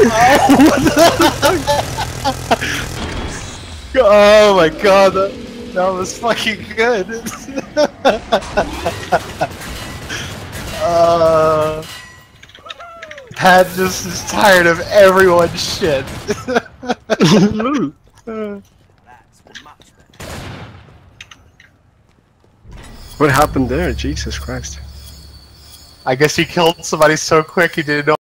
Oh my god, that was fucking good. Pat just is tired of everyone's shit. What happened there? Jesus Christ. I guess he killed somebody so quick he didn't know